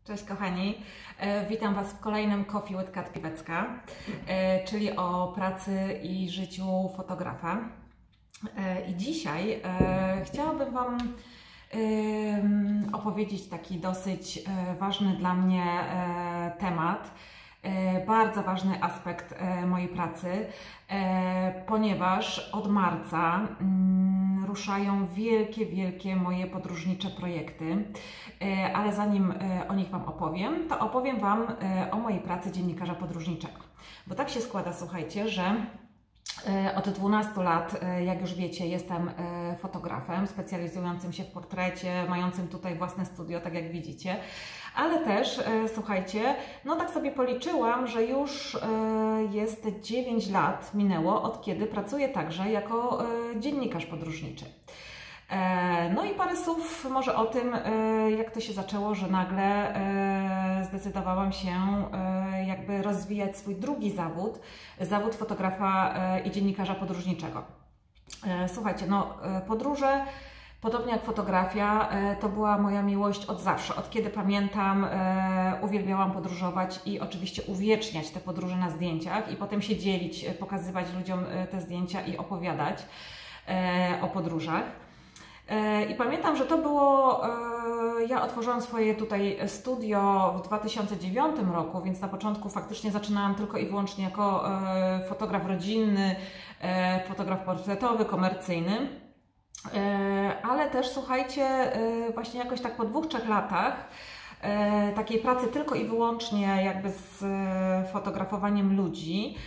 Cześć kochani, witam Was w kolejnym Coffee with Kat Piwecka, czyli o pracy i życiu fotografa. I dzisiaj chciałabym Wam opowiedzieć taki dosyć ważny dla mnie temat, bardzo ważny aspekt mojej pracy, ponieważ od marca ruszają wielkie moje podróżnicze projekty, ale zanim o nich Wam opowiem, to opowiem Wam o mojej pracy dziennikarza podróżniczego. Bo tak się składa, słuchajcie, że od 12 lat, jak już wiecie, jestem fotografem specjalizującym się w portrecie, mającym tutaj własne studio, tak jak widzicie. Ale też, słuchajcie, no tak sobie policzyłam, że już jest 9 lat minęło, od kiedy pracuję także jako dziennikarz podróżniczy. No i parę słów może o tym, jak to się zaczęło, że nagle zdecydowałam się jakby rozwijać swój drugi zawód, zawód fotografa i dziennikarza podróżniczego. Słuchajcie, no podróże, podobnie jak fotografia, to była moja miłość od zawsze. Od kiedy pamiętam, uwielbiałam podróżować i oczywiście uwieczniać te podróże na zdjęciach i potem się dzielić, pokazywać ludziom te zdjęcia i opowiadać o podróżach. I pamiętam, że to było, ja otworzyłam swoje tutaj studio w 2009 roku, więc na początku faktycznie zaczynałam tylko i wyłącznie jako fotograf rodzinny, fotograf portretowy, komercyjny. Ale też, słuchajcie, właśnie jakoś tak po 2-3 latach takiej pracy tylko i wyłącznie jakby z fotografowaniem ludzi,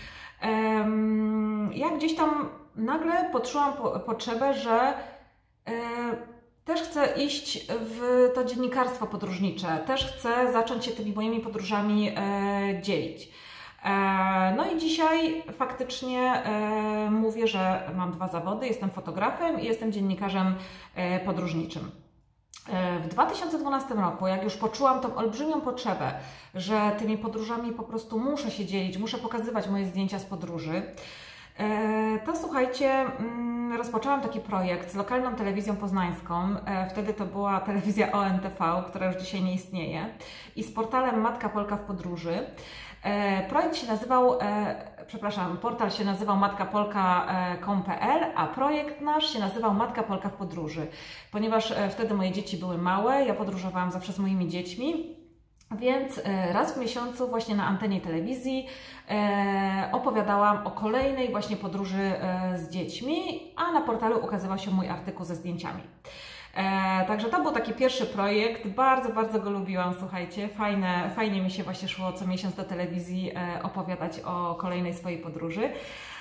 ja gdzieś tam nagle poczułam potrzebę, że też chcę iść w to dziennikarstwo podróżnicze, też chcę zacząć się tymi moimi podróżami dzielić. No i dzisiaj faktycznie mówię, że mam 2 zawody, jestem fotografem i jestem dziennikarzem podróżniczym. W 2012 roku, jak już poczułam tą olbrzymią potrzebę, że tymi podróżami po prostu muszę się dzielić, muszę pokazywać moje zdjęcia z podróży, to słuchajcie, rozpoczęłam taki projekt z lokalną telewizją poznańską, wtedy to była telewizja ONTV, która już dzisiaj nie istnieje, i z portalem Matka Polka w podróży. Projekt się nazywał, portal się nazywał matkapolka.com.pl, a projekt nasz się nazywał Matka Polka w podróży, ponieważ wtedy moje dzieci były małe, ja podróżowałam zawsze z moimi dziećmi. Więc raz w miesiącu właśnie na antenie telewizji opowiadałam o kolejnej właśnie podróży z dziećmi, a na portalu ukazywał się mój artykuł ze zdjęciami. Także to był taki pierwszy projekt, bardzo go lubiłam, słuchajcie, fajnie mi się właśnie szło co miesiąc do telewizji opowiadać o kolejnej swojej podróży.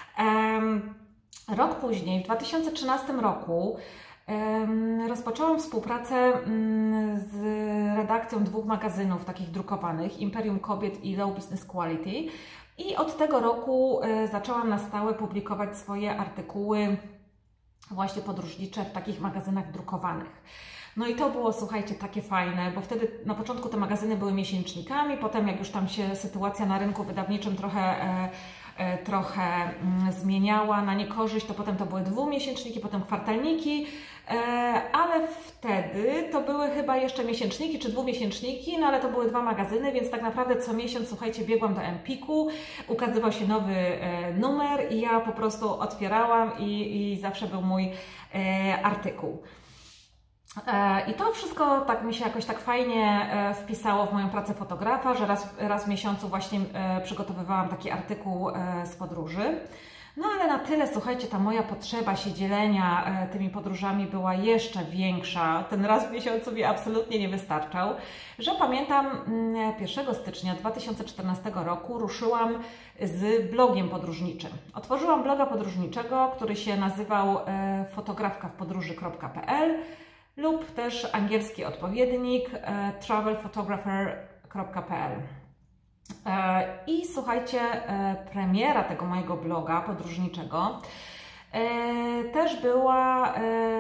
Rok później, w 2013 roku, rozpoczęłam współpracę z redakcją 2 magazynów takich drukowanych, Imperium Kobiet i Low Business Quality, i od tego roku zaczęłam na stałe publikować swoje artykuły właśnie podróżnicze w takich magazynach drukowanych. No i to było, słuchajcie, takie fajne, bo wtedy na początku te magazyny były miesięcznikami, potem jak już tam się sytuacja na rynku wydawniczym trochę zmieniała na niekorzyść, to potem to były 2-miesięczniki, potem kwartalniki, ale wtedy to były chyba jeszcze miesięczniki czy 2-miesięczniki, no ale to były 2 magazyny, więc tak naprawdę co miesiąc, słuchajcie, biegłam do Empiku, ukazywał się nowy numer i ja po prostu otwierałam i zawsze był mój artykuł. I to wszystko tak mi się jakoś tak fajnie wpisało w moją pracę fotografa, że raz w miesiącu właśnie przygotowywałam taki artykuł z podróży. No ale na tyle, słuchajcie, ta moja potrzeba się dzielenia tymi podróżami była jeszcze większa. Ten raz w miesiącu mi absolutnie nie wystarczał, że pamiętam 1 stycznia 2014 roku ruszyłam z blogiem podróżniczym. Otworzyłam bloga podróżniczego, który się nazywał fotografkawpodróży.pl lub też angielski odpowiednik travelphotographer.pl. I słuchajcie, premiera tego mojego bloga podróżniczego też była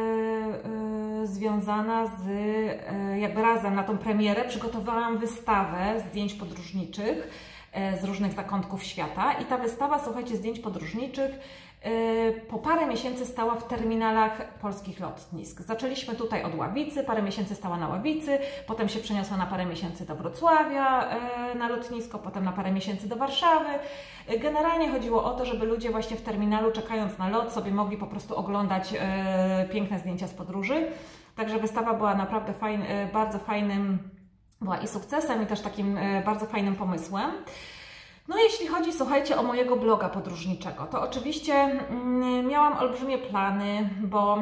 związana z, jakby razem na tą premierę przygotowałam wystawę zdjęć podróżniczych z różnych zakątków świata i ta wystawa, słuchajcie, zdjęć podróżniczych po parę miesięcy stała w terminalach polskich lotnisk. Zaczęliśmy tutaj od Ławicy, parę miesięcy stała na Ławicy, potem się przeniosła na parę miesięcy do Wrocławia na lotnisko, potem na parę miesięcy do Warszawy. Generalnie chodziło o to, żeby ludzie właśnie w terminalu, czekając na lot, sobie mogli po prostu oglądać piękne zdjęcia z podróży. Także wystawa była naprawdę bardzo fajnym, była i sukcesem, i też takim bardzo fajnym pomysłem. No jeśli chodzi, słuchajcie, o mojego bloga podróżniczego, to oczywiście miałam olbrzymie plany, bo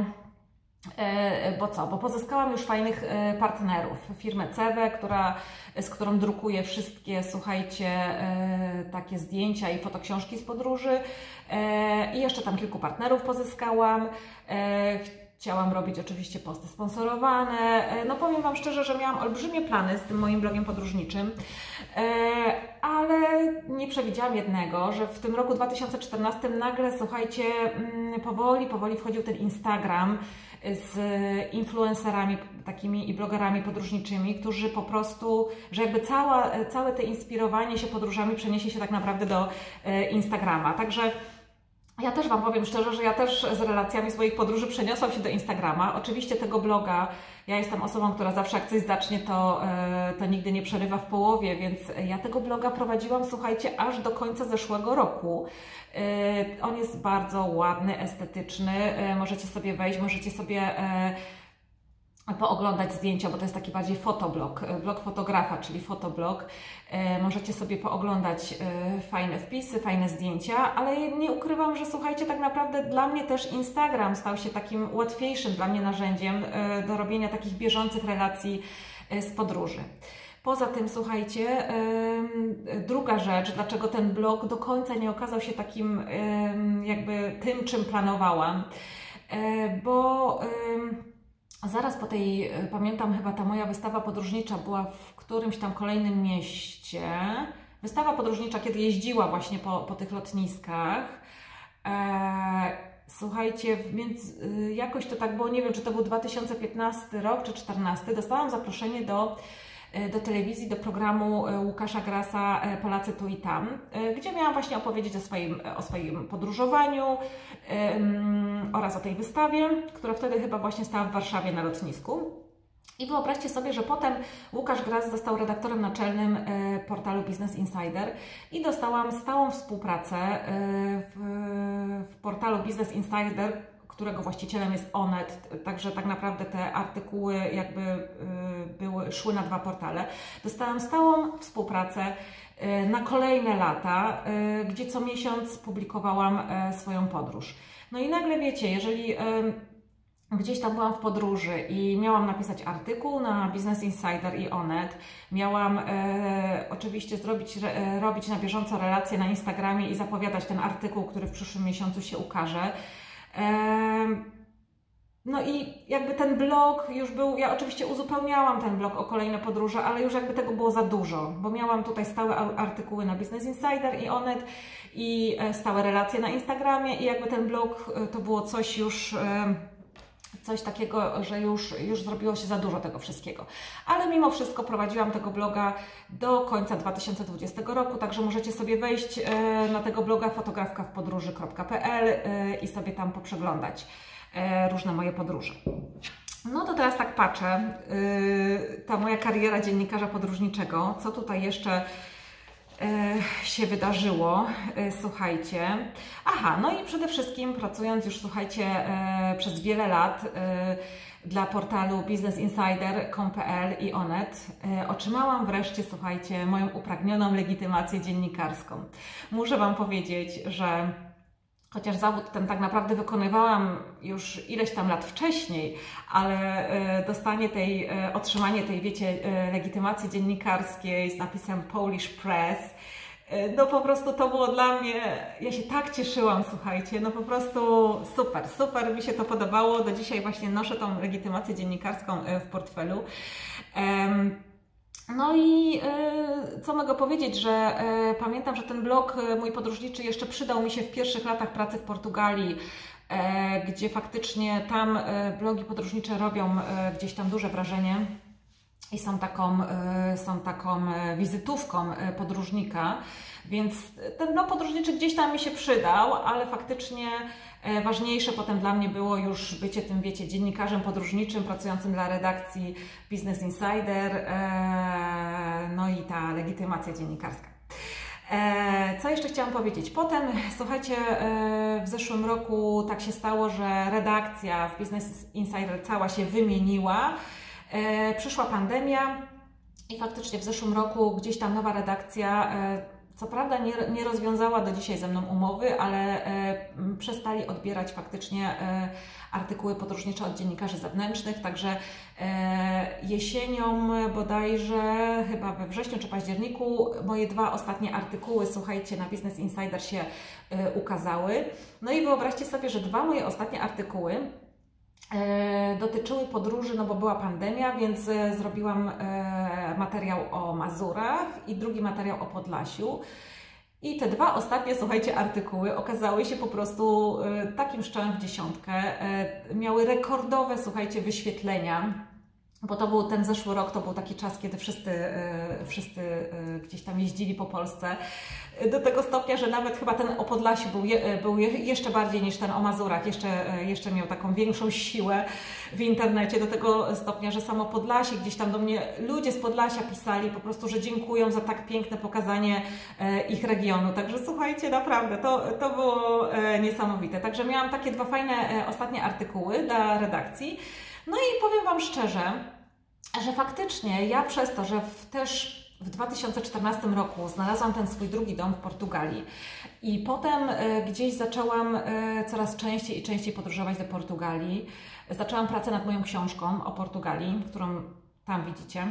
pozyskałam już fajnych partnerów. Firmę Cewę, z którą drukuję wszystkie, słuchajcie, takie zdjęcia i fotoksiążki z podróży. I jeszcze tam kilku partnerów pozyskałam. Chciałam robić oczywiście posty sponsorowane. No powiem Wam szczerze, że miałam olbrzymie plany z tym moim blogiem podróżniczym, ale nie przewidziałam jednego, że w tym roku 2014 nagle, słuchajcie, powoli wchodził ten Instagram z influencerami takimi i blogerami podróżniczymi, którzy po prostu, że jakby całe to inspirowanie się podróżami przeniesie się tak naprawdę do Instagrama. Także ja też Wam powiem szczerze, że ja też z relacjami swoich podróży przeniosłam się do Instagrama. Oczywiście tego bloga, ja jestem osobą, która zawsze jak coś zacznie, to nigdy nie przerywa w połowie, więc ja tego bloga prowadziłam, słuchajcie, aż do końca zeszłego roku. On jest bardzo ładny, estetyczny, możecie sobie wejść, możecie sobie pooglądać zdjęcia, bo to jest taki bardziej fotoblog, blog fotografa, czyli fotoblog. Możecie sobie pooglądać fajne wpisy, fajne zdjęcia, ale nie ukrywam, że słuchajcie, tak naprawdę dla mnie też Instagram stał się takim łatwiejszym dla mnie narzędziem do robienia takich bieżących relacji z podróży. Poza tym, słuchajcie, druga rzecz, dlaczego ten blog do końca nie okazał się takim jakby tym, czym planowałam, bo zaraz po tej, pamiętam, chyba ta moja wystawa podróżnicza była w którymś tam kolejnym mieście. Wystawa podróżnicza, kiedy jeździła właśnie po tych lotniskach. Słuchajcie, jakoś to tak było, nie wiem, czy to był 2015 rok, czy 2014. Dostałam zaproszenie do telewizji, do programu Łukasza Grasa Polacy tu i tam, gdzie miałam właśnie opowiedzieć o swoim podróżowaniu oraz o tej wystawie, która wtedy chyba właśnie stała w Warszawie na lotnisku. I wyobraźcie sobie, że potem Łukasz Gras został redaktorem naczelnym portalu Business Insider i dostałam stałą współpracę w portalu Business Insider, którego właścicielem jest Onet, także tak naprawdę te artykuły jakby szły na dwa portale. Dostałam stałą współpracę na kolejne lata, gdzie co miesiąc publikowałam swoją podróż. No i nagle wiecie, jeżeli gdzieś tam byłam w podróży i miałam napisać artykuł na Business Insider i Onet, miałam oczywiście robić na bieżąco relacje na Instagramie i zapowiadać ten artykuł, który w przyszłym miesiącu się ukaże. No i jakby ten blog już był, ja oczywiście uzupełniałam ten blog o kolejne podróże, ale już jakby tego było za dużo, bo miałam tutaj stałe artykuły na Business Insider i Onet i stałe relacje na Instagramie i jakby ten blog to było coś takiego, że już zrobiło się za dużo tego wszystkiego. Ale mimo wszystko prowadziłam tego bloga do końca 2020 roku, także możecie sobie wejść na tego bloga fotografkawpodróży.pl i sobie tam poprzeglądać różne moje podróże. No to teraz tak patrzę, ta moja kariera dziennikarza podróżniczego, co tutaj jeszcze się wydarzyło, słuchajcie. Aha, no i przede wszystkim pracując już, słuchajcie, przez wiele lat dla portalu businessinsider.pl i Onet, otrzymałam wreszcie, słuchajcie, moją upragnioną legitymację dziennikarską. Muszę Wam powiedzieć, że chociaż zawód ten tak naprawdę wykonywałam już ileś tam lat wcześniej, ale otrzymanie tej, wiecie, legitymacji dziennikarskiej z napisem Polish Press, no po prostu to było dla mnie, ja się tak cieszyłam, słuchajcie, no po prostu super mi się to podobało. Do dzisiaj właśnie noszę tą legitymację dziennikarską w portfelu. No i co mogę powiedzieć, że pamiętam, że ten blog mój podróżniczy jeszcze przydał mi się w pierwszych latach pracy w Portugalii, gdzie faktycznie tam blogi podróżnicze robią gdzieś tam duże wrażenie. i są taką wizytówką podróżnika, więc ten podróżniczy gdzieś tam mi się przydał, ale faktycznie ważniejsze potem dla mnie było już bycie tym, wiecie, dziennikarzem podróżniczym, pracującym dla redakcji Business Insider, no i ta legitymacja dziennikarska. Co jeszcze chciałam powiedzieć? Potem, słuchajcie, w zeszłym roku tak się stało, że redakcja w Business Insider cała się wymieniła. Przyszła pandemia i faktycznie w zeszłym roku gdzieś tam nowa redakcja, co prawda nie rozwiązała do dzisiaj ze mną umowy, ale przestali odbierać faktycznie artykuły podróżnicze od dziennikarzy zewnętrznych, także jesienią bodajże, chyba we wrześniu czy październiku, moje 2 ostatnie artykuły, słuchajcie, na Business Insider się ukazały. No i wyobraźcie sobie, że 2 moje ostatnie artykuły dotyczyły podróży, no bo była pandemia, więc zrobiłam materiał o Mazurach i drugi materiał o Podlasiu. I te 2 ostatnie, słuchajcie, artykuły okazały się po prostu takim strzałem w dziesiątkę. Miały rekordowe, słuchajcie, wyświetlenia, bo to był ten zeszły rok, to był taki czas, kiedy wszyscy gdzieś tam jeździli po Polsce. Do tego stopnia, że nawet chyba ten o Podlasiu był jeszcze bardziej niż ten o Mazurach, jeszcze miał taką większą siłę w internecie, do tego stopnia, że samo Podlasie, gdzieś tam do mnie ludzie z Podlasia pisali po prostu, że dziękują za tak piękne pokazanie ich regionu. Także słuchajcie, naprawdę, to było niesamowite. Także miałam takie 2 fajne ostatnie artykuły dla redakcji. No i powiem Wam szczerze, że faktycznie ja przez to, że też w 2014 roku znalazłam ten swój drugi dom w Portugalii i potem gdzieś zaczęłam coraz częściej i częściej podróżować do Portugalii. Zaczęłam pracę nad moją książką o Portugalii, którą tam widzicie.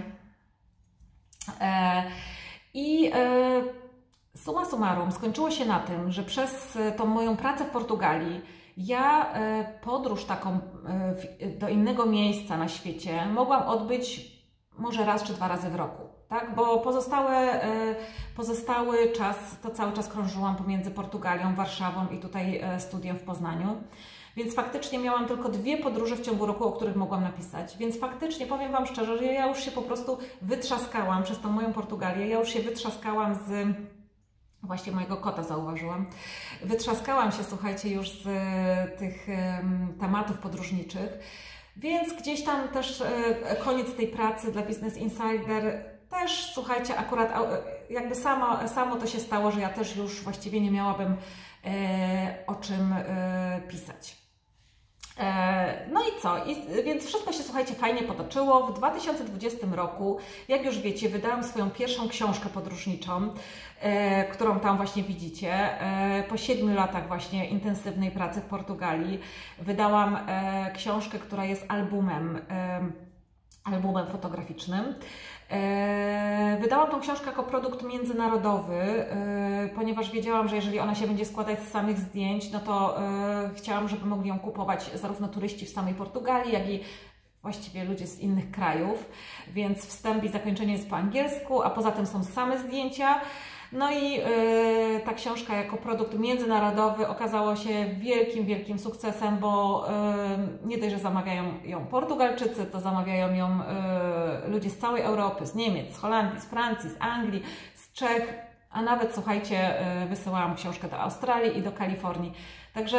Summa summarum skończyło się na tym, że przez tą moją pracę w Portugalii ja podróż taką do innego miejsca na świecie mogłam odbyć może raz czy 2 razy w roku, tak? Bo pozostały czas, to cały czas krążyłam pomiędzy Portugalią, Warszawą i tutaj studiem w Poznaniu. Więc faktycznie miałam tylko 2 podróże w ciągu roku, o których mogłam napisać. Więc faktycznie powiem Wam szczerze, że ja już się po prostu wytrzaskałam przez tą moją Portugalię, ja już się wytrzaskałam z... Właśnie mojego kota zauważyłam. Wytrzaskałam się, słuchajcie, już z tych tematów podróżniczych, więc gdzieś tam też koniec tej pracy dla Business Insider też, słuchajcie, akurat jakby samo to się stało, że ja też już właściwie nie miałabym o czym pisać. No i co? Więc wszystko się, słuchajcie, fajnie potoczyło. W 2020 roku, jak już wiecie, wydałam swoją pierwszą książkę podróżniczą, którą tam właśnie widzicie. Po 7 latach właśnie intensywnej pracy w Portugalii wydałam książkę, która jest albumem fotograficznym. Wydałam tą książkę jako produkt międzynarodowy, ponieważ wiedziałam, że jeżeli ona się będzie składać z samych zdjęć, no to chciałam, żeby mogli ją kupować zarówno turyści w samej Portugalii, jak i właściwie ludzie z innych krajów, więc wstęp i zakończenie jest po angielsku, a poza tym są same zdjęcia. No i ta książka jako produkt międzynarodowy okazała się wielkim sukcesem, bo nie dość, że zamawiają ją Portugalczycy, to zamawiają ją ludzie z całej Europy, z Niemiec, z Holandii, z Francji, z Anglii, z Czech, a nawet, słuchajcie, wysyłałam książkę do Australii i do Kalifornii. Także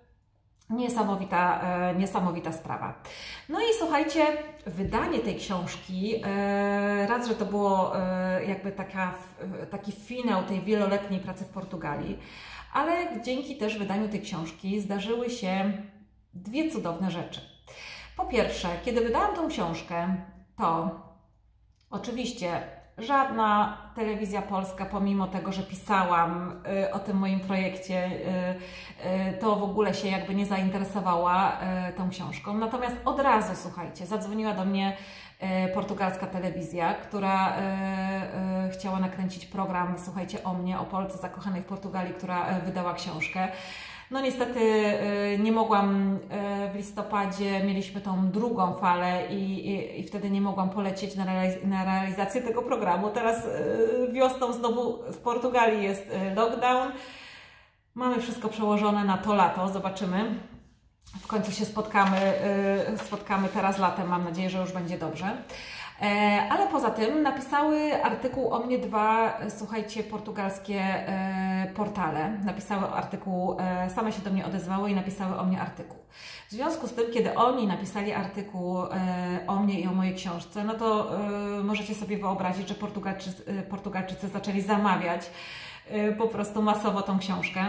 niesamowita sprawa. No i słuchajcie, wydanie tej książki, raz, że to było jakby taki finał tej wieloletniej pracy w Portugalii, ale dzięki też wydaniu tej książki zdarzyły się 2 cudowne rzeczy. Po pierwsze, kiedy wydałam tą książkę, to oczywiście żadna telewizja polska, pomimo tego, że pisałam o tym moim projekcie, to w ogóle się jakby nie zainteresowała tą książką. Natomiast od razu, słuchajcie, zadzwoniła do mnie portugalska telewizja, która chciała nakręcić program, słuchajcie, o mnie, o Polce zakochanej w Portugalii, która wydała książkę. No niestety nie mogłam w listopadzie, mieliśmy tą drugą falę i wtedy nie mogłam polecieć na realizację tego programu. Teraz wiosną znowu w Portugalii jest lockdown. Mamy wszystko przełożone na to lato, zobaczymy. W końcu się spotkamy teraz latem, mam nadzieję, że już będzie dobrze. Ale poza tym napisały artykuł o mnie dwa, słuchajcie, portugalskie portale. Napisały artykuł, same się do mnie odezwały i napisały o mnie artykuł. W związku z tym, kiedy oni napisali artykuł o mnie i o mojej książce, no to możecie sobie wyobrazić, że Portugalczycy zaczęli zamawiać po prostu masowo tą książkę.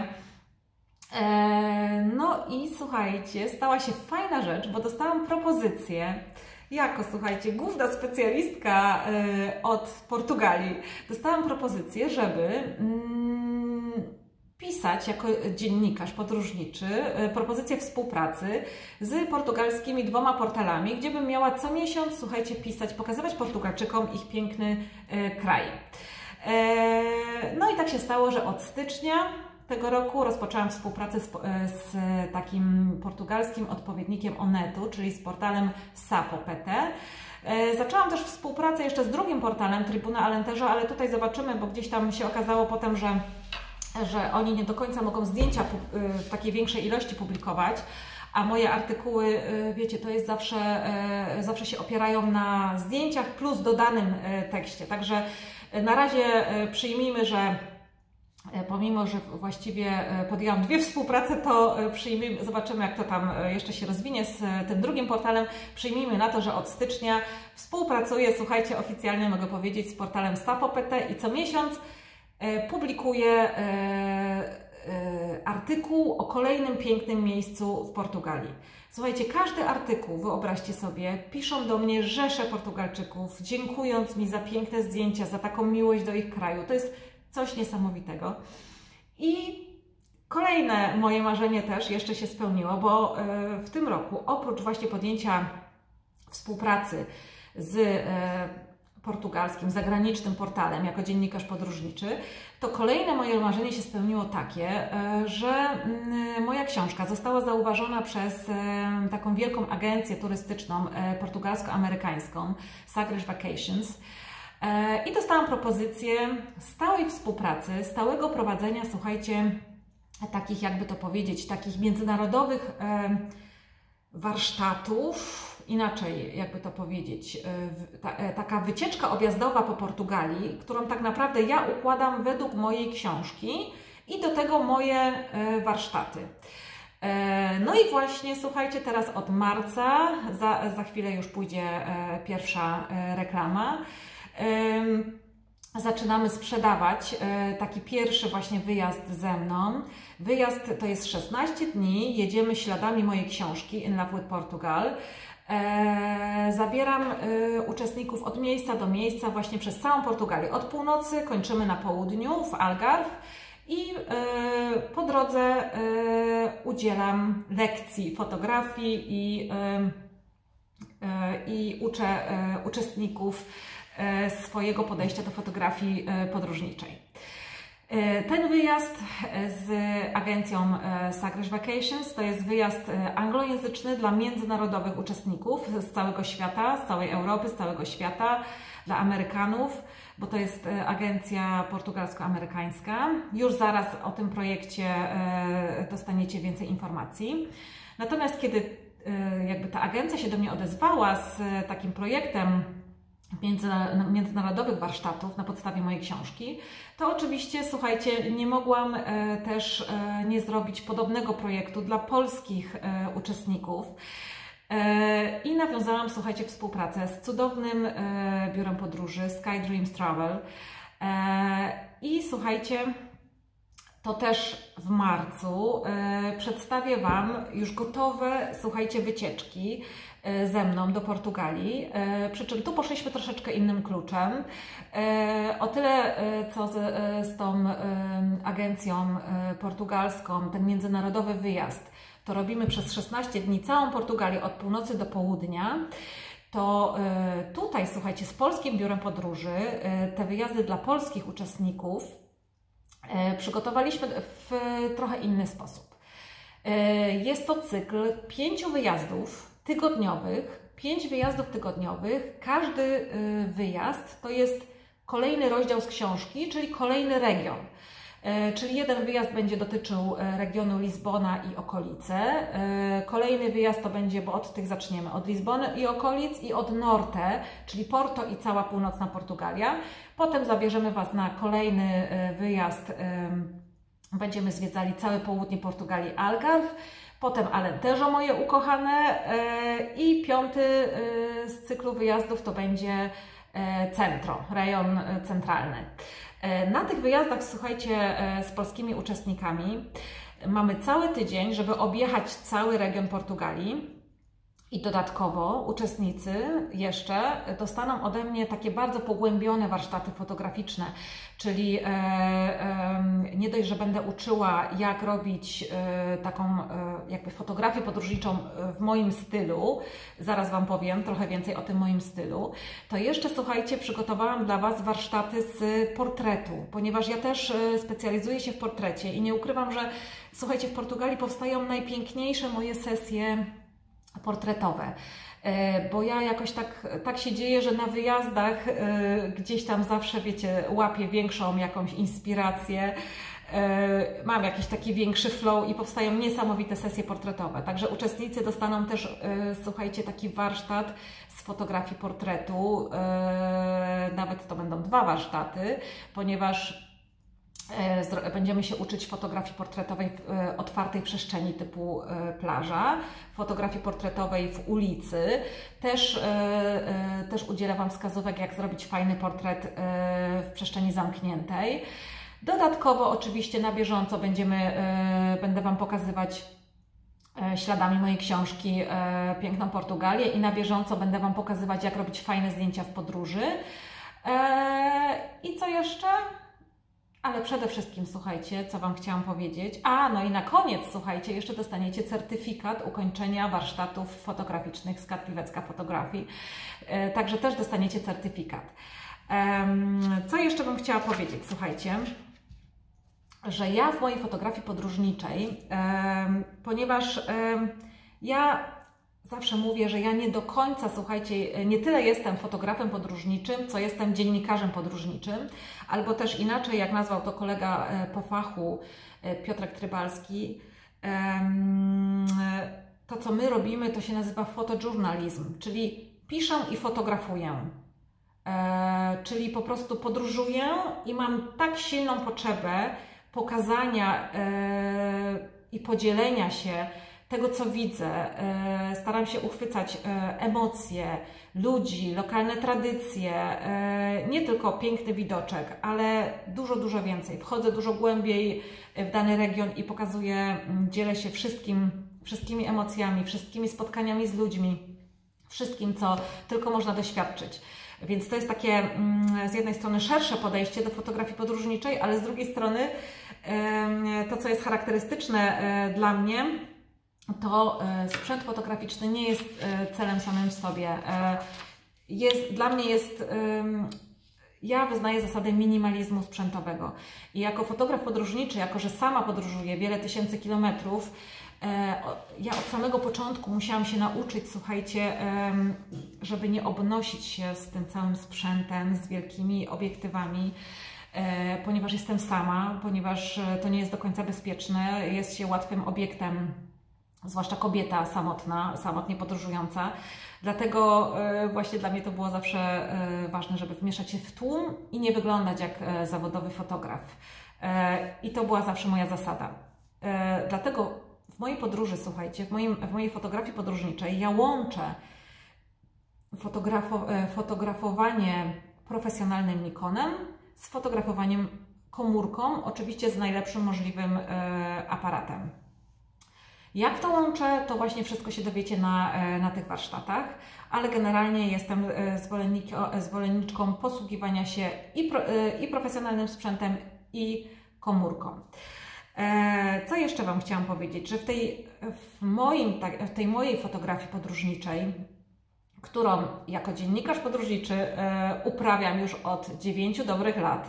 No i słuchajcie, stała się fajna rzecz, bo dostałam propozycję jako, słuchajcie, główna specjalistka od Portugalii. Dostałam propozycję, żeby pisać jako dziennikarz podróżniczy propozycję współpracy z portugalskimi dwoma portalami, gdzie bym miała co miesiąc, słuchajcie, pisać, pokazywać Portugalczykom ich piękny kraj. No i tak się stało, że od stycznia tego roku rozpoczęłam współpracę z takim portugalskim odpowiednikiem Onetu, czyli z portalem Sapo.pt. Zaczęłam też współpracę jeszcze z drugim portalem, Tribuna Alentejo, ale tutaj zobaczymy, bo gdzieś tam się okazało potem, że oni nie do końca mogą zdjęcia w takiej większej ilości publikować, a moje artykuły, wiecie, to jest zawsze się opierają na zdjęciach plus dodanym tekście. Także na razie przyjmijmy, że pomimo, że właściwie podjęłam dwie współprace, to zobaczymy, jak to tam jeszcze się rozwinie z tym drugim portalem. Przyjmijmy na to, że od stycznia współpracuję, słuchajcie, oficjalnie mogę powiedzieć, z portalem Sapo.pt i co miesiąc publikuję artykuł o kolejnym pięknym miejscu w Portugalii. Słuchajcie, każdy artykuł, wyobraźcie sobie, piszą do mnie rzesze Portugalczyków, dziękując mi za piękne zdjęcia, za taką miłość do ich kraju. To jest coś niesamowitego. I kolejne moje marzenie też jeszcze się spełniło, bo w tym roku, oprócz właśnie podjęcia współpracy z portugalskim, zagranicznym portalem jako dziennikarz podróżniczy, to kolejne moje marzenie się spełniło takie, że moja książka została zauważona przez taką wielką agencję turystyczną portugalsko-amerykańską Sagres Vacations i dostałam propozycję stałej współpracy, stałego prowadzenia, słuchajcie, takich, jakby to powiedzieć, takich międzynarodowych warsztatów, inaczej jakby to powiedzieć, taka wycieczka objazdowa po Portugalii, którą tak naprawdę ja układam według mojej książki i do tego moje warsztaty. No i właśnie, słuchajcie, teraz od marca, za chwilę już pójdzie pierwsza reklama, zaczynamy sprzedawać taki pierwszy właśnie wyjazd ze mną. Wyjazd to jest 16 dni, jedziemy śladami mojej książki In Love with Portugal. Zabieram uczestników od miejsca do miejsca właśnie przez całą Portugalię. Od północy kończymy na południu w Algarve i po drodze udzielam lekcji fotografii i uczę uczestników swojego podejścia do fotografii podróżniczej. Ten wyjazd z agencją Sagres Vacations to jest wyjazd anglojęzyczny dla międzynarodowych uczestników z całego świata, z całej Europy, z całego świata, dla Amerykanów, bo to jest agencja portugalsko-amerykańska. Już zaraz o tym projekcie dostaniecie więcej informacji. Natomiast kiedy jakby ta agencja się do mnie odezwała z takim projektem międzynarodowych warsztatów na podstawie mojej książki, to oczywiście, słuchajcie, nie mogłam też nie zrobić podobnego projektu dla polskich uczestników i nawiązałam, słuchajcie, współpracę z cudownym biurem podróży Sky Dreams Travel i słuchajcie, to też w marcu przedstawię Wam już gotowe, słuchajcie, wycieczki ze mną do Portugalii, przy czym tu poszliśmy troszeczkę innym kluczem. O tyle, co z tą agencją portugalską, ten międzynarodowy wyjazd, to robimy przez 16 dni całą Portugalię od północy do południa, to tutaj, słuchajcie, z Polskim Biurem Podróży te wyjazdy dla polskich uczestników przygotowaliśmy w trochę inny sposób. Jest to cykl 5 wyjazdów tygodniowych, 5 wyjazdów tygodniowych. Każdy wyjazd to jest kolejny rozdział z książki, czyli kolejny region. Czyli jeden wyjazd będzie dotyczył regionu Lizbona i okolice. Kolejny wyjazd to będzie, bo od tych zaczniemy, od Lizbony i okolic i od Norte, czyli Porto i cała północna Portugalia. Potem zabierzemy Was na kolejny wyjazd. Będziemy zwiedzali całe południe Portugalii, Algarve. Potem Alentejo, moje ukochane. I piąty z cyklu wyjazdów to będzie Centro, rejon centralny. Na tych wyjazdach, słuchajcie, z polskimi uczestnikami mamy cały tydzień, żeby objechać cały region Portugalii. I dodatkowo uczestnicy jeszcze dostaną ode mnie takie bardzo pogłębione warsztaty fotograficzne, czyli nie dość, że będę uczyła, jak robić taką jakby fotografię podróżniczą w moim stylu, zaraz Wam powiem trochę więcej o tym moim stylu, to jeszcze, słuchajcie, przygotowałam dla Was warsztaty z portretu, ponieważ ja też specjalizuję się w portrecie i nie ukrywam, że, słuchajcie, w Portugalii powstają najpiękniejsze moje sesje portretowe, bo ja jakoś tak się dzieje, że na wyjazdach gdzieś tam zawsze, wiecie, łapię większą jakąś inspirację, mam jakiś taki większy flow i powstają niesamowite sesje portretowe. Także uczestnicy dostaną też, słuchajcie, taki warsztat z fotografii portretu, nawet to będą 2 warsztaty, ponieważ będziemy się uczyć fotografii portretowej w otwartej przestrzeni typu plaża, fotografii portretowej w ulicy. Też udzielę Wam wskazówek, jak zrobić fajny portret w przestrzeni zamkniętej. Dodatkowo oczywiście na bieżąco będę Wam pokazywać śladami mojej książki Piękną Portugalię i na bieżąco będę Wam pokazywać, jak robić fajne zdjęcia w podróży. I co jeszcze? Ale przede wszystkim, słuchajcie, co Wam chciałam powiedzieć. No i na koniec, słuchajcie, jeszcze dostaniecie certyfikat ukończenia warsztatów fotograficznych z Karpiwecka Fotografii. Także też dostaniecie certyfikat. Co jeszcze bym chciała powiedzieć? Słuchajcie, że ja w mojej fotografii podróżniczej, ponieważ ja zawsze mówię, że ja nie do końca, słuchajcie, nie tyle jestem fotografem podróżniczym, co jestem dziennikarzem podróżniczym, albo też inaczej, jak nazwał to kolega po fachu, Piotrek Trybalski, to co my robimy, to się nazywa fotojournalizm, czyli piszę i fotografuję. Czyli po prostu podróżuję i mam tak silną potrzebę pokazania i podzielenia się tego, co widzę. Staram się uchwycać emocje, ludzi, lokalne tradycje, nie tylko piękny widoczek, ale dużo, dużo więcej. Wchodzę dużo głębiej w dany region i pokazuję, dzielę się wszystkimi emocjami, wszystkimi spotkaniami z ludźmi, wszystkim, co tylko można doświadczyć. Więc to jest takie z jednej strony szersze podejście do fotografii podróżniczej, ale z drugiej strony to, co jest charakterystyczne dla mnie, to sprzęt fotograficzny nie jest celem samym w sobie. Dla mnie ja wyznaję zasadę minimalizmu sprzętowego. I jako fotograf podróżniczy, jako że sama podróżuję wiele tysięcy kilometrów, ja od samego początku musiałam się nauczyć, słuchajcie, żeby nie obnosić się z tym całym sprzętem, z wielkimi obiektywami, ponieważ jestem sama, ponieważ to nie jest do końca bezpieczne, jest się łatwym obiektem, zwłaszcza kobieta samotnie podróżująca. Dlatego właśnie dla mnie to było zawsze ważne, żeby wmieszać się w tłum i nie wyglądać jak zawodowy fotograf. I to była zawsze moja zasada. Dlatego w mojej podróży, słuchajcie, w mojej fotografii podróżniczej ja łączę fotografowanie profesjonalnym Nikonem z fotografowaniem komórką, oczywiście z najlepszym możliwym aparatem. Jak to łączę, to właśnie wszystko się dowiecie na tych warsztatach, ale generalnie jestem zwolenniczką posługiwania się i profesjonalnym sprzętem, i komórką. Co jeszcze Wam chciałam powiedzieć, że w tej mojej fotografii podróżniczej, którą jako dziennikarz podróżniczy uprawiam już od 9 dobrych lat,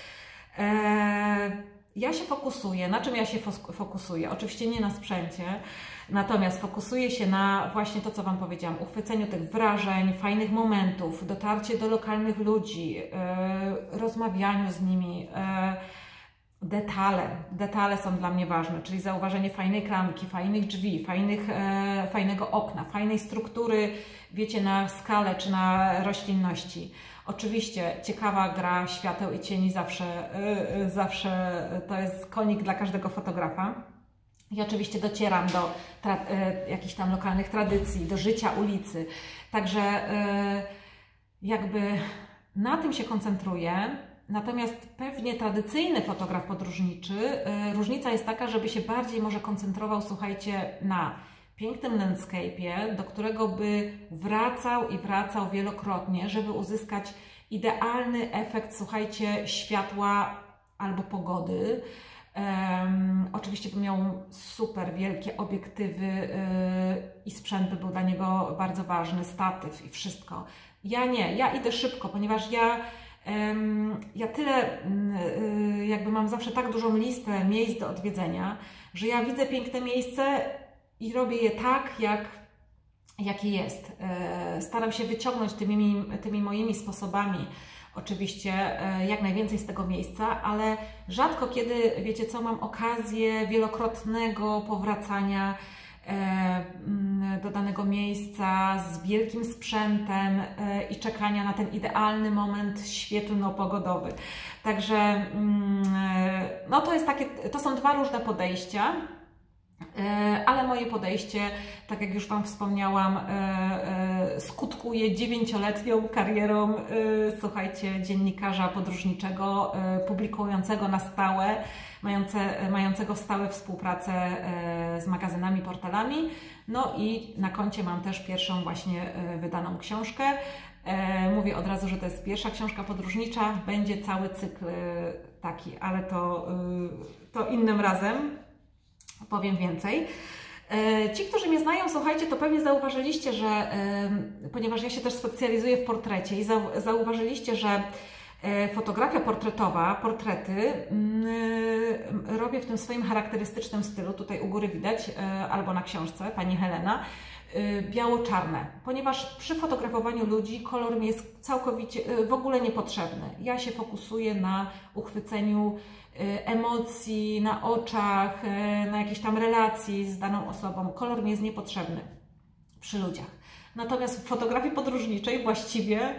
ja się fokusuję. Na czym ja się fokusuję? Oczywiście nie na sprzęcie, natomiast fokusuję się na właśnie to, co Wam powiedziałam, uchwyceniu tych wrażeń, fajnych momentów, dotarcie do lokalnych ludzi, rozmawianiu z nimi, Detale są dla mnie ważne, czyli zauważenie fajnej klamki, fajnych drzwi, fajnego okna, fajnej struktury, wiecie, na skalę czy na roślinności. Oczywiście ciekawa gra świateł i cieni zawsze to jest konik dla każdego fotografa. I oczywiście docieram do jakichś tam lokalnych tradycji, do życia ulicy. Także jakby na tym się koncentruję. Natomiast pewnie tradycyjny fotograf podróżniczy, różnica jest taka, żeby się bardziej może koncentrował, słuchajcie, na pięknym landscape'ie, do którego by wracał i wracał wielokrotnie, żeby uzyskać idealny efekt, słuchajcie, światła albo pogody. Oczywiście by miał super wielkie obiektywy i sprzęt by był dla niego bardzo ważny, statyw i wszystko. Ja nie, ja idę szybko, ponieważ ja tyle jakby mam zawsze tak dużą listę miejsc do odwiedzenia, że ja widzę piękne miejsce i robię je tak, jakie jest. Staram się wyciągnąć tymi moimi sposobami oczywiście jak najwięcej z tego miejsca, ale rzadko kiedy, wiecie co, mam okazję wielokrotnego powracania do danego miejsca z wielkim sprzętem i czekania na ten idealny moment świetlno-pogodowy. Także no to są dwa różne podejścia. Ale moje podejście, tak jak już Wam wspomniałam, skutkuje 9-letnią karierą, słuchajcie, dziennikarza podróżniczego, publikującego na stałe, mającego stałe współpracę z magazynami, portalami. No i na koncie mam też pierwszą właśnie wydaną książkę. Mówię od razu, że to jest pierwsza książka podróżnicza, będzie cały cykl taki, ale to innym razem. Powiem więcej. Ci, którzy mnie znają, słuchajcie, to pewnie zauważyliście, że ponieważ ja się też specjalizuję w portrecie i zauważyliście, że fotografia portretowa, portrety robię w tym swoim charakterystycznym stylu, tutaj u góry widać, albo na książce pani Helena, biało-czarne, ponieważ przy fotografowaniu ludzi kolor mi jest całkowicie, w ogóle niepotrzebny. Ja się fokusuję na uchwyceniu emocji, na oczach, na jakiejś tam relacji z daną osobą. Kolor mi jest niepotrzebny przy ludziach. Natomiast w fotografii podróżniczej właściwie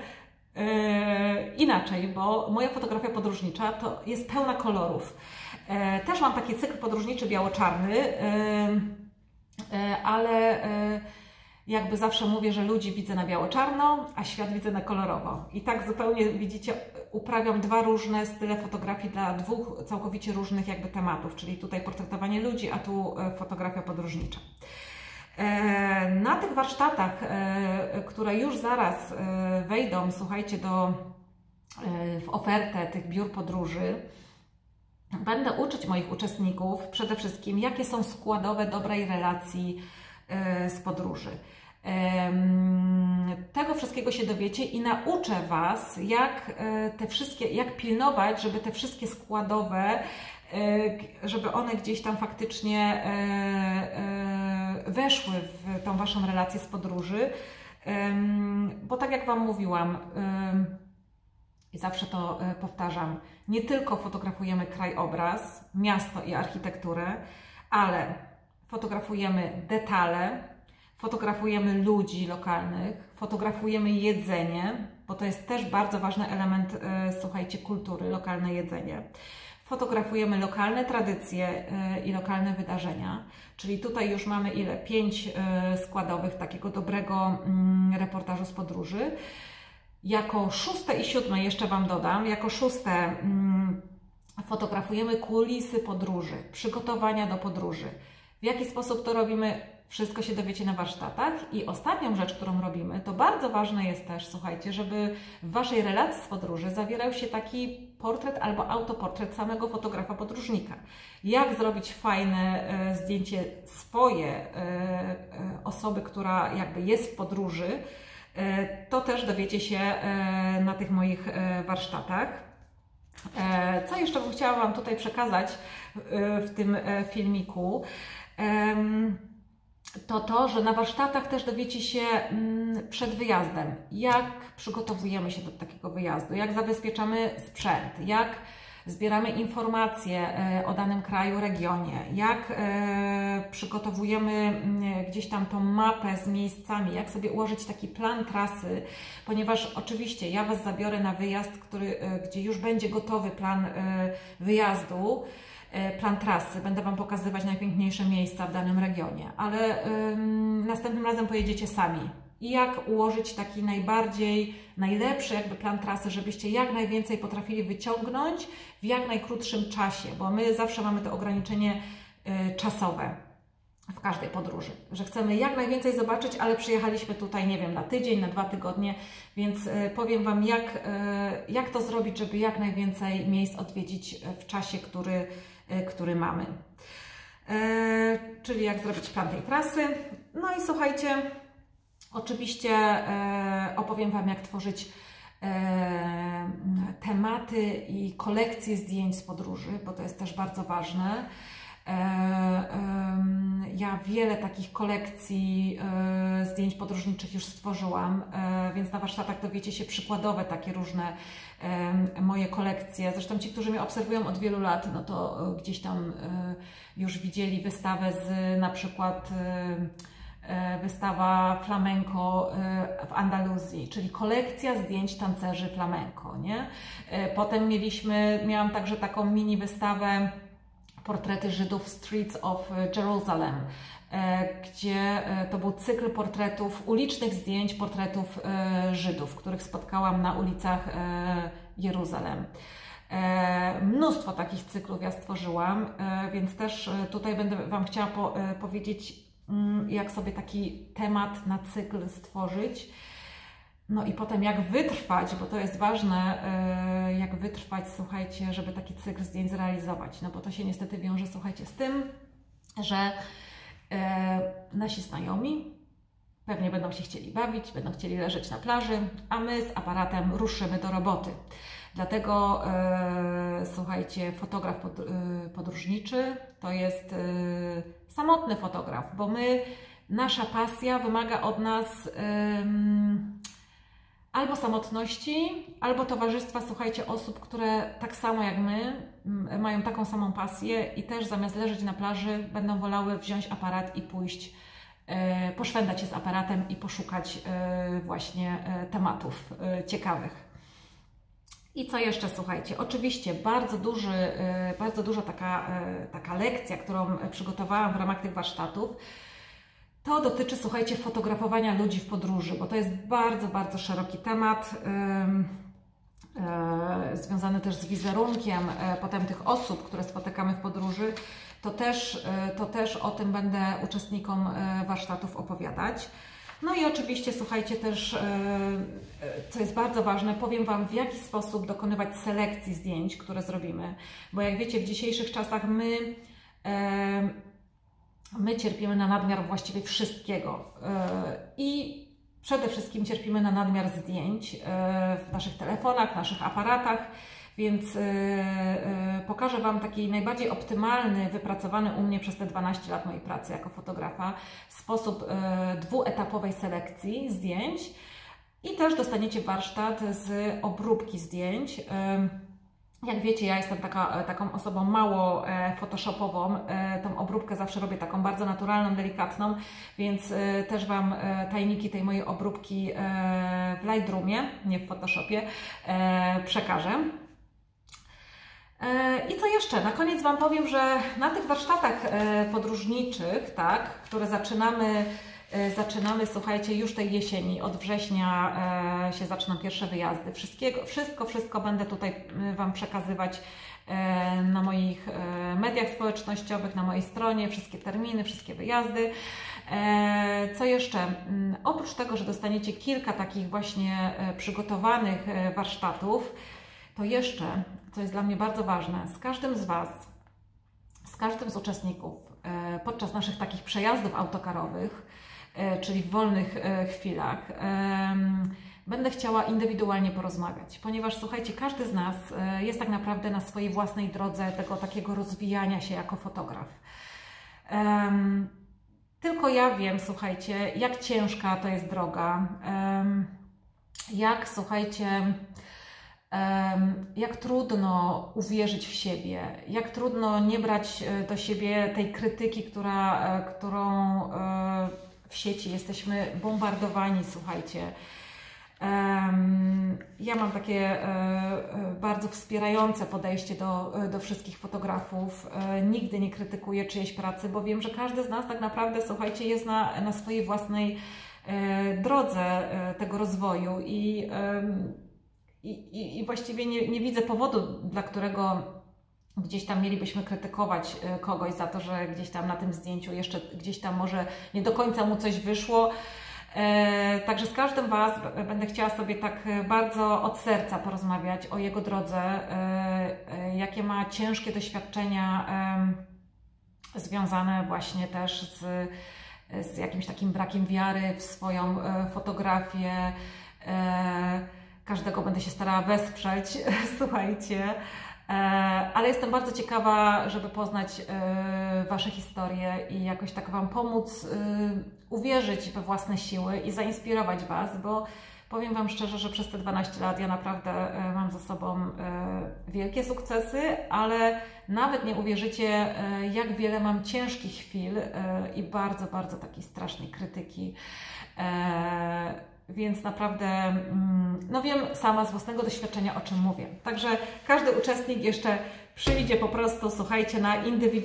inaczej, bo moja fotografia podróżnicza to jest pełna kolorów. Też mam taki cykl podróżniczy biało-czarny, ale jakby zawsze mówię, że ludzi widzę na biało-czarno, a świat widzę na kolorowo. I tak zupełnie, widzicie, uprawiam dwa różne style fotografii dla dwóch całkowicie różnych jakby tematów, czyli tutaj portretowanie ludzi, a tu fotografia podróżnicza. Na tych warsztatach, które już zaraz wejdą, słuchajcie, w ofertę tych biur podróży, będę uczyć moich uczestników przede wszystkim, jakie są składowe dobrej relacji z podróży. Tego wszystkiego się dowiecie i nauczę Was, jak pilnować, żeby te wszystkie składowe, żeby one gdzieś tam faktycznie weszły w tą Waszą relację z podróży, bo tak jak Wam mówiłam, i zawsze to powtarzam, nie tylko fotografujemy krajobraz, miasto i architekturę, ale fotografujemy detale, fotografujemy ludzi lokalnych, fotografujemy jedzenie, bo to jest też bardzo ważny element, słuchajcie, kultury, lokalne jedzenie. Fotografujemy lokalne tradycje i lokalne wydarzenia, czyli tutaj już mamy 5 składowych takiego dobrego reportażu z podróży. Jako 6. i 7. jeszcze Wam dodam, jako 6. fotografujemy kulisy podróży, przygotowania do podróży. W jaki sposób to robimy? Wszystko się dowiecie na warsztatach. I ostatnią rzecz, którą robimy, to bardzo ważne jest też, słuchajcie, żeby w Waszej relacji z podróży zawierał się taki portret albo autoportret samego fotografa podróżnika. Jak zrobić fajne zdjęcie swoje osoby, która jakby jest w podróży, to też dowiecie się na tych moich warsztatach. Co jeszcze bym chciała Wam tutaj przekazać w tym filmiku, to, że na warsztatach też dowiecie się przed wyjazdem, jak przygotowujemy się do takiego wyjazdu, jak zabezpieczamy sprzęt, jak zbieramy informacje o danym kraju, regionie, jak przygotowujemy gdzieś tam tą mapę z miejscami, jak sobie ułożyć taki plan trasy, ponieważ oczywiście ja Was zabiorę na wyjazd, gdzie już będzie gotowy plan wyjazdu, plan trasy, będę Wam pokazywać najpiękniejsze miejsca w danym regionie, ale następnym razem pojedziecie sami. I jak ułożyć taki najlepszy jakby plan trasy, żebyście jak najwięcej potrafili wyciągnąć w jak najkrótszym czasie, bo my zawsze mamy to ograniczenie czasowe w każdej podróży, że chcemy jak najwięcej zobaczyć, ale przyjechaliśmy tutaj, nie wiem, na tydzień, na 2 tygodnie, więc powiem Wam, jak to zrobić, żeby jak najwięcej miejsc odwiedzić w czasie, który mamy. Czyli jak zrobić plan tej trasy. No i słuchajcie, oczywiście opowiem Wam, jak tworzyć tematy i kolekcje zdjęć z podróży, bo to jest też bardzo ważne. Ja wiele takich kolekcji zdjęć podróżniczych już stworzyłam, więc na warsztatach dowiecie się przykładowe takie różne moje kolekcje. Zresztą ci, którzy mnie obserwują od wielu lat, no to gdzieś tam już widzieli wystawę z na przykład wystawa flamenco w Andaluzji, czyli kolekcja zdjęć tancerzy flamenco, nie? Potem miałam także taką mini wystawę portrety Żydów Streets of Jerusalem, gdzie to był cykl portretów, ulicznych zdjęć portretów Żydów, których spotkałam na ulicach Jeruzalem. Mnóstwo takich cyklów ja stworzyłam, więc też tutaj będę Wam chciała powiedzieć, jak sobie taki temat na cykl stworzyć. No i potem jak wytrwać, bo to jest ważne, jak wytrwać, słuchajcie, żeby taki cykl zdjęć zrealizować. No bo to się niestety wiąże, słuchajcie, z tym, że nasi znajomi pewnie będą się chcieli bawić, będą chcieli leżeć na plaży, a my z aparatem ruszymy do roboty. Dlatego, słuchajcie, fotograf podróżniczy to jest samotny fotograf, bo nasza pasja wymaga od nas albo samotności, albo towarzystwa, słuchajcie, osób, które tak samo jak my mają taką samą pasję i też zamiast leżeć na plaży będą wolały wziąć aparat i pójść, poszwędzać się z aparatem i poszukać właśnie tematów ciekawych. I co jeszcze, słuchajcie, oczywiście bardzo duża taka lekcja, którą przygotowałam w ramach tych warsztatów, to dotyczy, słuchajcie, fotografowania ludzi w podróży, bo to jest bardzo, bardzo szeroki temat, związany też z wizerunkiem potem tych osób, które spotykamy w podróży. To też o tym będę uczestnikom warsztatów opowiadać. No i oczywiście, słuchajcie, też, co jest bardzo ważne, powiem Wam, w jaki sposób dokonywać selekcji zdjęć, które zrobimy, bo jak wiecie, w dzisiejszych czasach my cierpimy na nadmiar właściwie wszystkiego i przede wszystkim cierpimy na nadmiar zdjęć w naszych telefonach, w naszych aparatach, więc pokażę Wam taki najbardziej optymalny, wypracowany u mnie przez te 12 lat mojej pracy jako fotografa sposób dwuetapowej selekcji zdjęć i też dostaniecie warsztat z obróbki zdjęć. Jak wiecie, ja jestem taką osobą mało photoshopową, tą obróbkę zawsze robię taką bardzo naturalną, delikatną, więc też Wam tajniki tej mojej obróbki w Lightroomie, nie w Photoshopie, przekażę. I co jeszcze? Na koniec Wam powiem, że na tych warsztatach podróżniczych, tak, które zaczynamy, słuchajcie, już tej jesieni, od września się zaczną pierwsze wyjazdy. Wszystko będę tutaj Wam przekazywać na moich mediach społecznościowych, na mojej stronie, wszystkie terminy, wszystkie wyjazdy. Co jeszcze? Oprócz tego, że dostaniecie kilka takich właśnie przygotowanych warsztatów, to jeszcze, co jest dla mnie bardzo ważne, z każdym z Was, z każdym z uczestników podczas naszych takich przejazdów autokarowych, czyli w wolnych chwilach, będę chciała indywidualnie porozmawiać, ponieważ słuchajcie, każdy z nas jest tak naprawdę na swojej własnej drodze tego takiego rozwijania się jako fotograf. Tylko ja wiem, słuchajcie, jak ciężka to jest droga, jak, słuchajcie, jak trudno uwierzyć w siebie, jak trudno nie brać do siebie tej krytyki, którą w sieci jesteśmy bombardowani, słuchajcie. Ja mam takie bardzo wspierające podejście do wszystkich fotografów. Nigdy nie krytykuję czyjejś pracy, bo wiem, że każdy z nas tak naprawdę, słuchajcie, jest na swojej własnej drodze tego rozwoju i właściwie nie widzę powodu, dla którego gdzieś tam mielibyśmy krytykować kogoś za to, że gdzieś tam na tym zdjęciu jeszcze gdzieś tam może nie do końca mu coś wyszło. Także z każdym Was będę chciała sobie tak bardzo od serca porozmawiać o jego drodze, jakie ma ciężkie doświadczenia związane właśnie też z jakimś takim brakiem wiary w swoją fotografię. Każdego będę się starała wesprzeć, słuchajcie. Ale jestem bardzo ciekawa, żeby poznać Wasze historie i jakoś tak Wam pomóc uwierzyć we własne siły i zainspirować Was, bo powiem Wam szczerze, że przez te 12 lat ja naprawdę mam za sobą wielkie sukcesy, ale nawet nie uwierzycie, jak wiele mam ciężkich chwil i bardzo, bardzo takiej strasznej krytyki. Więc naprawdę, no wiem sama z własnego doświadczenia, o czym mówię. Także każdy uczestnik jeszcze przyjdzie po prostu, słuchajcie, na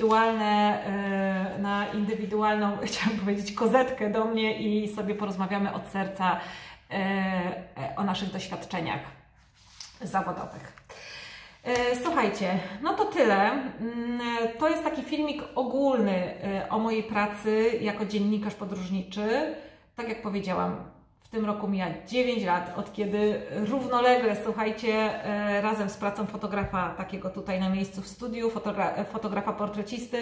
indywidualną, chciałam powiedzieć, kozetkę do mnie i sobie porozmawiamy od serca o naszych doświadczeniach zawodowych. Słuchajcie, no to tyle. To jest taki filmik ogólny o mojej pracy jako dziennikarz podróżniczy. Tak jak powiedziałam, w tym roku mija 9 lat, od kiedy równolegle, słuchajcie, razem z pracą fotografa takiego tutaj na miejscu w studiu, fotografa portrecisty,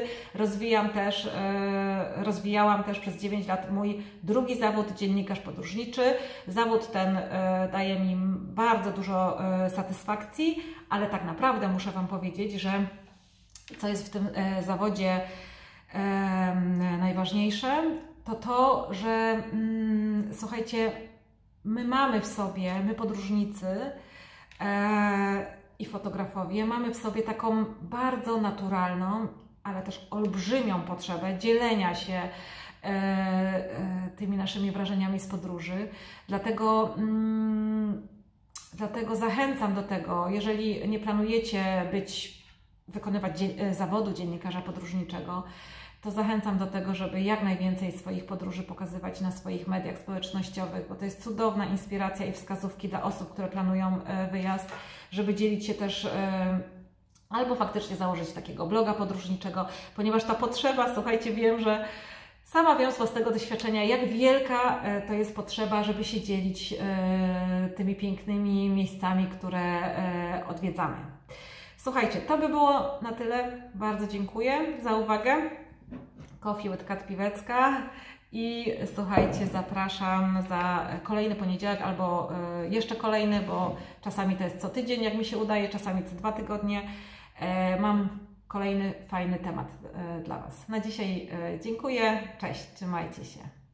rozwijałam też przez 9 lat mój drugi zawód, dziennikarz podróżniczy. Zawód ten daje mi bardzo dużo satysfakcji, ale tak naprawdę muszę Wam powiedzieć, że co jest w tym zawodzie najważniejsze, to, że słuchajcie, my mamy w sobie, my podróżnicy i fotografowie, mamy w sobie taką bardzo naturalną, ale też olbrzymią potrzebę dzielenia się tymi naszymi wrażeniami z podróży. Dlatego zachęcam do tego, jeżeli nie planujecie wykonywać zawodu dziennikarza podróżniczego, to zachęcam do tego, żeby jak najwięcej swoich podróży pokazywać na swoich mediach społecznościowych, bo to jest cudowna inspiracja i wskazówki dla osób, które planują wyjazd, żeby dzielić się też albo faktycznie założyć takiego bloga podróżniczego, ponieważ ta potrzeba, słuchajcie, sama wiem z własnego doświadczenia, jak wielka to jest potrzeba, żeby się dzielić tymi pięknymi miejscami, które odwiedzamy. Słuchajcie, to by było na tyle. Bardzo dziękuję za uwagę. Coffee with Kat Piwecka i słuchajcie, zapraszam za kolejny poniedziałek albo jeszcze kolejny, bo czasami to jest co tydzień, jak mi się udaje, czasami co 2 tygodnie. Mam kolejny fajny temat dla Was. Na dzisiaj dziękuję, cześć, trzymajcie się.